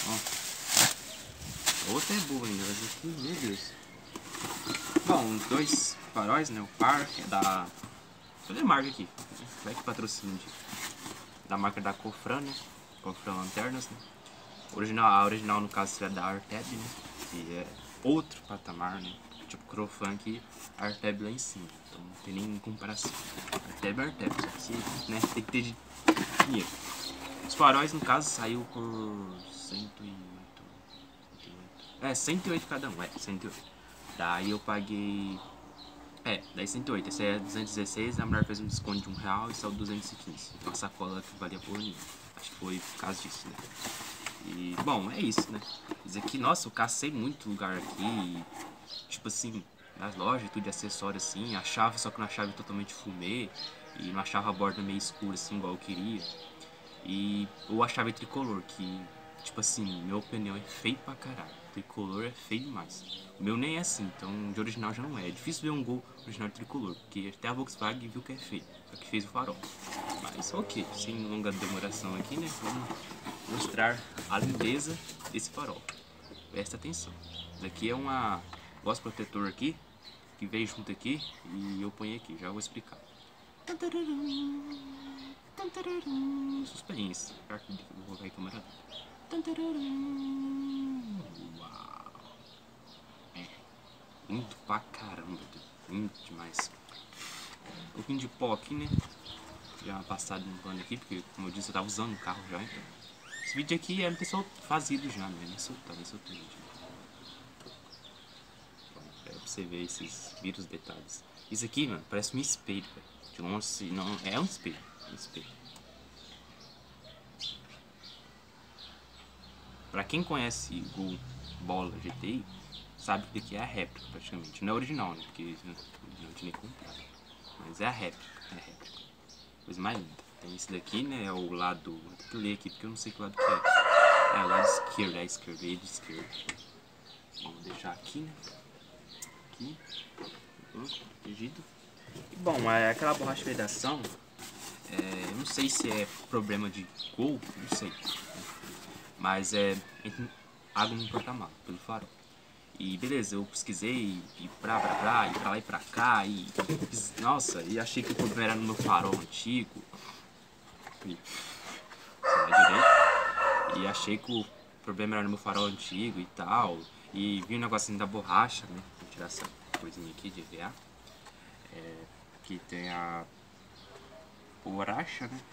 Ó. Outra é boa ainda, mas aqui, meu Deus. Bom, os dois faróis, né? O par, que é da... Cadê a marca aqui? Vai que patrocínio da marca da Cofran, né? Cofran Lanternas, né? A original, no caso, seria da Arteb, né? Que é outro patamar, né? Tipo, Crofunk, Arteb lá em cima. Então não tem nem comparação. Arteb é Arteb, só que, né, tem que ter dinheiro. Os faróis, no caso, saiu por 108. É, 108 cada um, 108. Daí eu paguei... daí 108. Esse é 216, a mulher fez um desconto de R$1 e saiu 215. Então a sacola que valia por nenhum. Acho que foi por causa disso, né? E, bom, é isso, né? Isso aqui, nossa, eu cacei muito lugar aqui. E, tipo assim, nas lojas, tudo de acessório assim. Achava, só que não achava totalmente fumê. E não achava a borda meio escura assim, igual eu queria. E eu achava tricolor, que, tipo assim, minha opinião é feio pra caralho. Tricolor é feio demais. O meu nem é assim, então de original já não é. É difícil ver um Gol original tricolor, porque até a Volkswagen viu que é feio, só que fez o farol. Mas ok, sem longa demoração aqui, né? Vamos mostrar a lindeza desse farol. Presta atenção. Isso aqui é uma voz protetor aqui, que veio junto aqui, e eu ponho aqui, já vou explicar. Suspense. Vou colocar aí câmera. Uau. É. Lindo pra caramba. Lindo demais. Um pouquinho de pó aqui, né? Já passado um pano aqui, porque como eu disse, eu tava usando o carro já, então. Esse vídeo aqui era ter fazido já, né? Nem soltar, gente. Pra você ver esses vírus detalhes. Isso aqui, mano, parece um espelho, velho. De longe, não, é um espelho. Um espelho. Pra quem conhece o Bola GTI, sabe que aqui é a réplica praticamente. Não é original, né? Porque não tinha nem comprado. Mas é a réplica, Coisa mais linda. Tem esse daqui, né? É o lado. Vou ter que ler aqui porque eu não sei que lado que é. É o lado esquerdo, é esquerdo. Vamos deixar aqui, né? Aqui. Protegido. E bom, aquela borracha de vedação. Eu não sei se é problema de Gol, não sei. Mas entra água no porta-malas, pelo farol. E beleza, eu pesquisei e pra lá e pra cá e... Nossa, e achei que o problema era no meu farol antigo. E achei que o problema era no meu farol antigo e tal. E vi um negocinho da borracha, né? Vou tirar essa coisinha aqui de EVA. Aqui tem a borracha, né?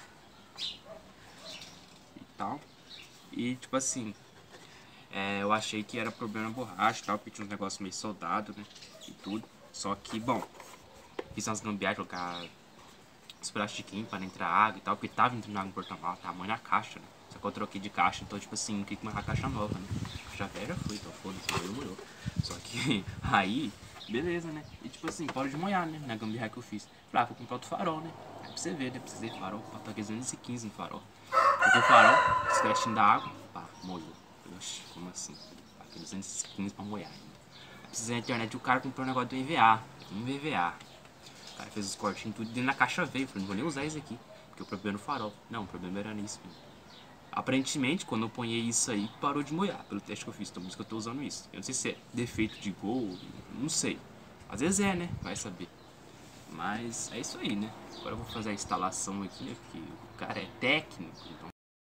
E tal. E tipo assim, eu achei que era problema na borracha e tal, porque tinha uns negócios meio soldado, né? E tudo. Só que, bom, fiz umas gambiarras, colocar os plastiquinhos para não entrar água e tal, porque tava entrando água no porta-malas, tamanho na caixa, né? Só que eu troquei de caixa, então, tipo assim, tem que comprar caixa nova, né? Caixa velha já foi, então foda-se, morreu. Só que aí, beleza, né? E tipo assim, pode molhar, né? Na gambiarra que eu fiz. Falei, vou comprar outro farol, né? Aí pra você ver, né? Precisei de farol, tá 215 em farol. Porque o farol, esquecendo da água, pá, molhou. Oxi, como assim? Tá 215 pra molhar ainda. Precisei na internet, o cara comprou um negócio do EVA, um VVA. O cara fez os cortinhos tudo dentro da caixa veio. Falei, não vou nem usar isso aqui, porque o problema é no farol. Não, o problema era nisso mesmo. Aparentemente, quando eu ponhei isso aí, parou de molhar, pelo teste que eu fiz, então por isso que eu tô usando isso. Eu não sei se é defeito de Gol, não sei. Às vezes é, né? Vai saber. Mas é isso aí, né? Agora eu vou fazer a instalação aqui, né? Porque o cara é técnico, então...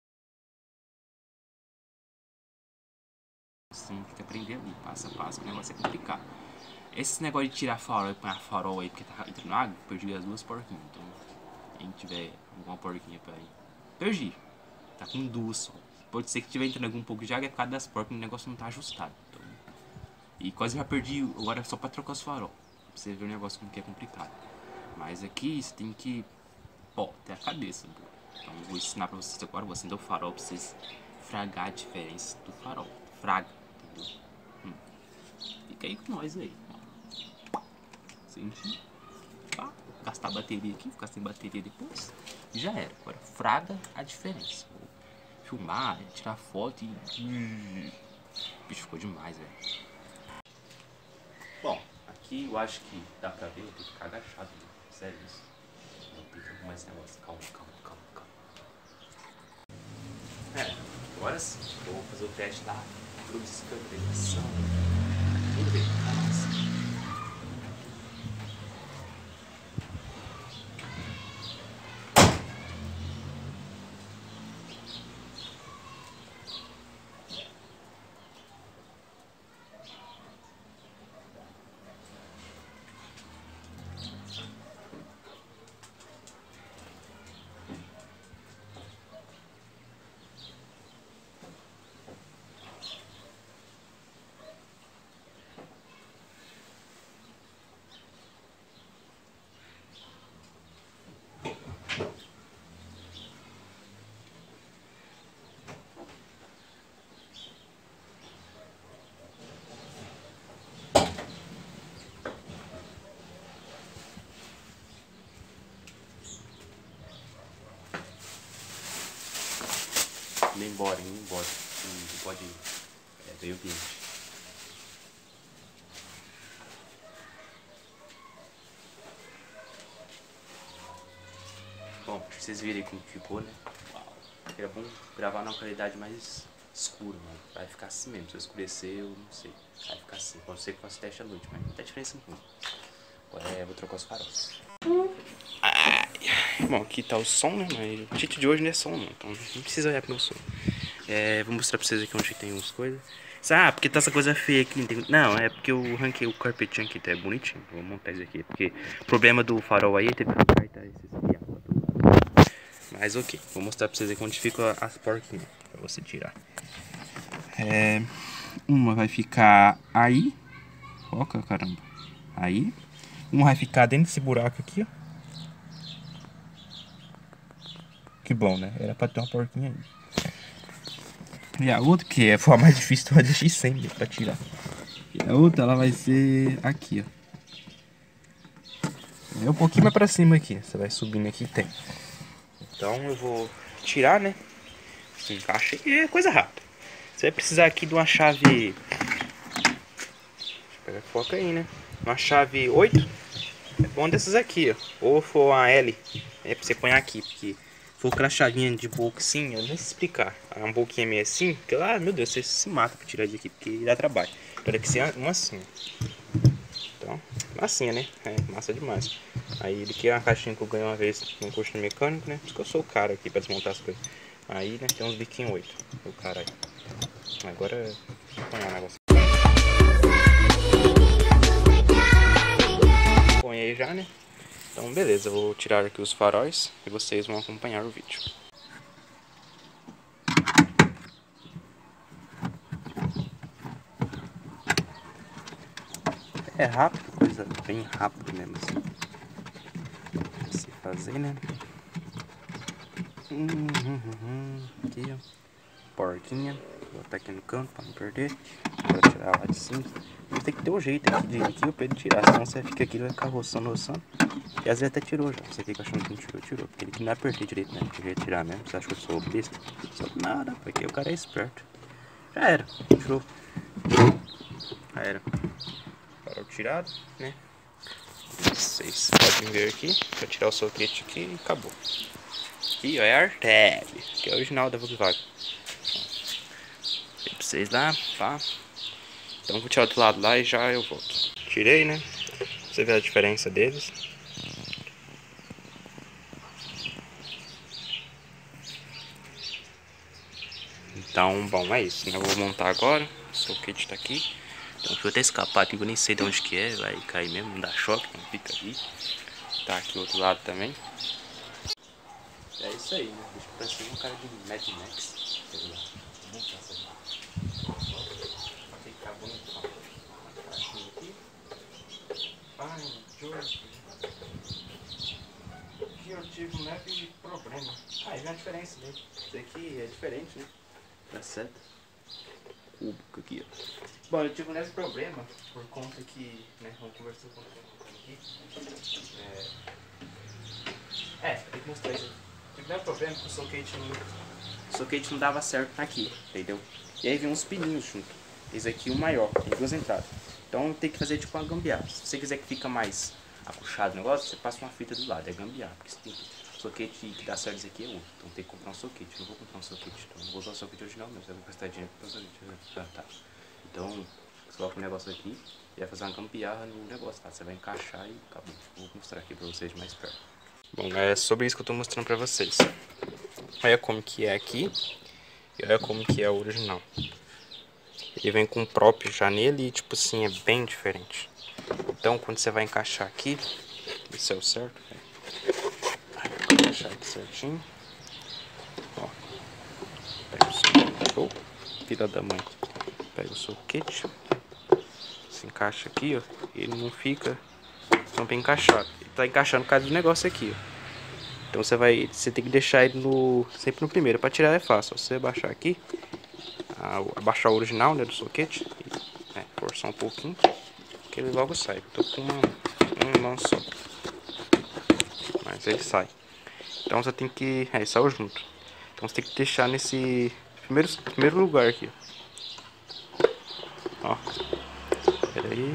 Assim, tem que aprender ali, passo a passo, o negócio é complicado. Esse negócio de tirar farol e pôr farol aí porque tá entrando água, perdi as duas porquinhas. Então, quem tiver alguma porquinha pra ir, perdi. Tá com duas só. Pode ser que tiver entrando algum pouco de água, é por causa das porcas, o negócio não tá ajustado. Então, e quase já perdi, agora é só pra trocar os farol. Pra você ver o negócio como que é complicado. Mas aqui você tem que, ter a cabeça. Então eu vou ensinar pra vocês agora, vou acender o farol pra vocês fragar a diferença do farol. Fraga, entendeu? Fica aí com nós aí. Sente. Gastar bateria aqui, ficar sem bateria depois. E já era. Agora fraga a diferença. Vou filmar, tirar foto e... O bicho ficou demais, velho. Bom, aqui eu acho que dá pra ver, eu tenho que ficar agachado, né? Sério isso. Não tem que arrumar esse negócio. Calma. Agora sim, vou fazer o teste da descambreação. Vamos ver, tá massa. Indo embora, não pode ir. Veio o ambiente. Bom, pra vocês verem como ficou, né? Uau. Era bom gravar numa qualidade mais escura, mano. Vai ficar assim mesmo, se eu escurecer eu não sei. Vai ficar assim, pode ser que faça teste à noite, mas não tem diferença nenhuma. Agora eu vou trocar os faróis. Bom, aqui tá o som, né? Mas o título de hoje não é som, não. Então não precisa olhar pro meu som. Vou mostrar pra vocês aqui onde tem umas coisas. Ah, porque tá essa coisa feia aqui. Não, é porque eu ranquei o carpetinho aqui, tá bonitinho. Vou montar isso aqui. Porque o problema do farol aí teve que cortar esses aqui. Mas ok, vou mostrar pra vocês aqui onde ficam as porquinhas. Pra você tirar. Uma vai ficar aí. Ó, caramba. Aí. Uma vai ficar dentro desse buraco aqui, ó. Que bom, né? Era pra ter uma porquinha aí. E a outra, que for a mais difícil, eu deixei sem pra tirar. E a outra, ela vai ser aqui, ó. É um pouquinho mais pra cima aqui. Você vai subindo aqui e tem. Então eu vou tirar, né? Encaixa e é coisa rápida. Você vai precisar aqui de uma chave... Deixa eu pegar foca aí, né? Uma chave 8. É bom dessas aqui, ó. Ou for uma L. É pra você pôr aqui, porque... For aquela chavinha de boca assim, eu nem sei explicar. Um boquinha meio assim, que lá, meu Deus, você se mata pra tirar daqui, porque dá trabalho. Olha que ser uma assim. Então, massinha, né? É, massa demais. Aí, daqui é uma caixinha que eu ganhei uma vez num curso de mecânico, né? Por isso que eu sou o cara aqui pra desmontar as coisas. Aí, né, tem uns biquinhos 8. O cara aí. Agora, vou apanhar o negócio. Põe aí já, né? Então beleza, eu vou tirar aqui os faróis e vocês vão acompanhar o vídeo. É rápido, coisa bem rápida mesmo assim. Se fazer, né? Aqui, ó. Porquinha. Vou botar aqui no canto pra não perder. Vou tirar lá de cima. Mas tem que ter um jeito aqui de aqui pra ele tirar, senão você fica aqui e vai ficar roçando. E às vezes até tirou já. Você fica achando que não tirou. Porque ele que não apertei direito, né? Eu queria tirar mesmo. Você acha que eu sou besta? Só nada, porque o cara é esperto. Já era. Show. Já era. Farol tirado, né? Vocês podem ver aqui. Vou tirar o soquete aqui e acabou. Aqui, ó, é a Arteb, que é o original da Volkswagen. Pra vocês lá, tá? Então vou tirar do lado lá e já eu volto. Tirei, né? Você vê a diferença deles. Então, bom, é isso, né? Eu vou montar agora. O soquete tá aqui. Então, deixa eu até escapar aqui, eu nem sei de onde que é. Vai cair mesmo, não dá choque, não fica ali. Tá aqui o outro lado também. É isso aí, né? Deixa eu parecer um cara de Mad Max. Vamos passar aqui. Ficar bonitão. Caixinha aqui. Ai, George. Aqui eu tive um leve problema. Ah, e a diferença dele. Isso aqui é diferente, né? Tá certo. Cúbico aqui, ó. Bom, eu tive um leve problema por conta que, né, vamos conversar com o aqui. Tem que mostrar isso. Tive um leve problema que o soquete não dava certo aqui, entendeu? E aí vem uns pininhos junto. Esse aqui o maior, tem duas entradas. Então tem que fazer tipo uma gambiarra. Se você quiser que fica mais apuxado o negócio, você passa uma fita do lado, é gambiarra. Porque soquete que dá certo aqui é outro. Então tem que comprar um soquete. Eu não vou comprar um soquete, então não vou usar o soquete original mesmo. Você vai gastar dinheiro pra fazer soquete. Tá. Então, você coloca o negócio aqui e vai fazer uma gambiarra no negócio, tá? Você vai encaixar e acabou. Vou mostrar aqui pra vocês mais perto. Bom, é sobre isso que eu tô mostrando pra vocês. Olha como que é aqui e olha como que é o original. Ele vem com o próprio já nele e tipo assim, é bem diferente. Então quando você vai encaixar aqui, isso é o certo, vou encaixar aqui certinho. Ó, pega o seu filha da mãe. Pega o soquete, se encaixa aqui, ó. Ele não fica tão bem encaixado. Ele tá encaixando por causa do negócio aqui, ó. Então você tem que deixar ele sempre no primeiro. Para tirar é fácil. Você baixar aqui, abaixar o original, né, do soquete, e, forçar um pouquinho, que ele logo sai. Eu tô com uma mão só, mas ele sai. Então você tem que, saiu junto. Então você tem que deixar nesse primeiro lugar aqui, ó. Pera aí.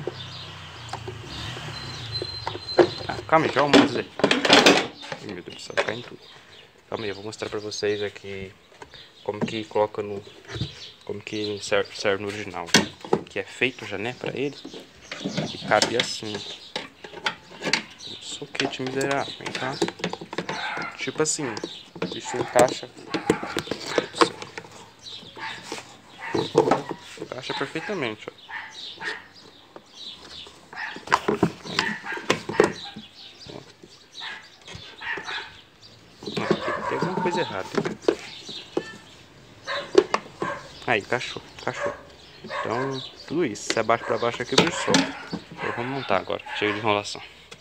Calma aí, já vou mostrar aí. Meu Deus do céu, cai em tudo. Calma aí, eu vou mostrar pra vocês aqui como que coloca no... Como que serve no original. Que é feito já, né, pra ele. E cabe assim. Soquete miserável, tá? Tipo assim, isso encaixa. Encaixa perfeitamente, ó. Tem alguma coisa errada. Aí, encaixou. Então, tudo isso. Se abaixa pra baixo aqui, o bicho solta. Então, vamos montar agora. Chega de enrolação.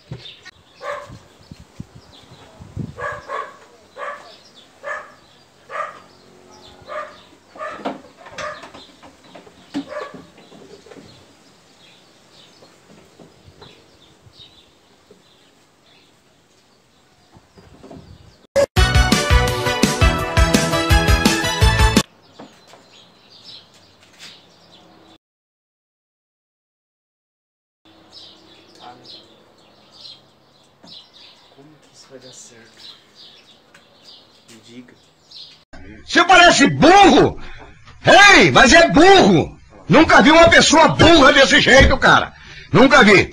Como que isso vai dar certo? Me diga. Você parece burro! Ei, mas é burro! Nunca vi uma pessoa burra desse jeito, cara! Nunca vi!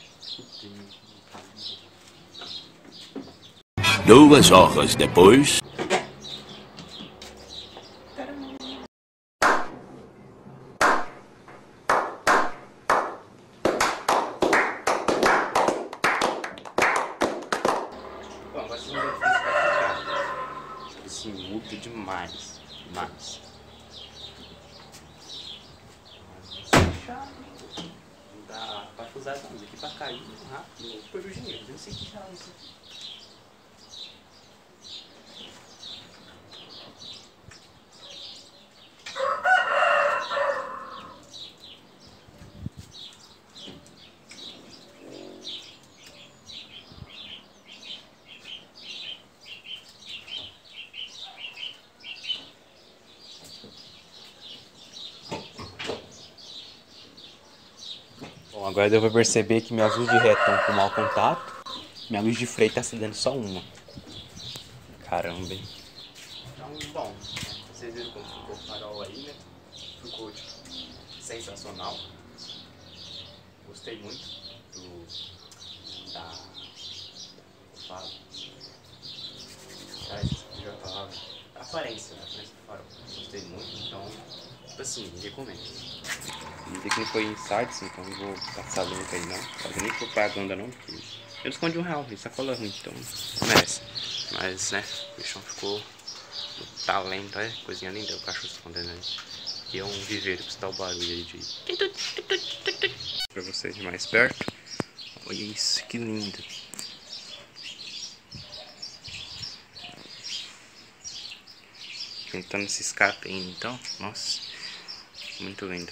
2 horas depois. Bom, agora você não vai ficar. Isso muda demais. Não dá pra usar essa música aqui pra cair rápido. Eu perdi o dinheiro. Eu não sei que já isso aqui. Bom, agora deu pra perceber que minhas luzes de ré estão com mau contato. Minha luz de freio tá acendendo só uma. Caramba, hein? Então, bom, vocês viram como ficou o farol aí, né? Ficou, tipo, sensacional. Gostei muito da aparência, né? Aparência do farol. Gostei muito, então, tipo assim, recomendo. Ainda que não foi insights, então não vou passar link aí não. Fazer nem propaganda não, porque eu escondi R$1, sacola ruim, então não merece. Mas, né, o bichão ficou no talento, coisinha linda, o cachorro escondendo aí. Aqui é um viveiro pra escutar o barulho aí de... Pra vocês de mais perto. Olha isso, que lindo. Pintando esse escape ainda, então, nossa, muito lindo.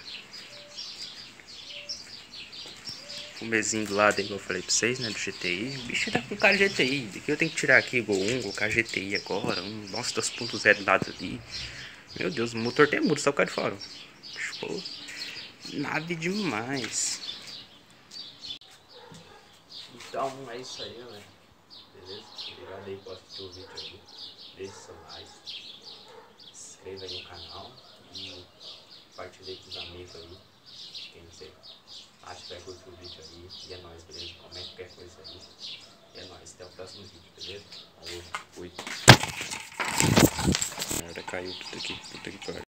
O mesinho do lado, igual eu falei pra vocês, né, do GTI. O bicho tá com cara de GTI. Daqui eu tenho que tirar aqui Gol 1, colocar GTI agora. Nossa, 2.0 do lado ali. Meu Deus, o motor tem muro, só o cara de fora. Ficou nave demais. Então, é isso aí, velho. Beleza? Obrigado aí por assistir o vídeo aí. Deixe seu like. Se inscreva aí no canal. E compartilhe com os amigos aí. Quem você acha que vai curtir o vídeo aí. E é nóis, beleza? Comente qualquer coisa aí. E é nóis. Até o próximo vídeo, beleza? Valeu. Fui. Merda, caiu tudo aqui. Puta que pariu.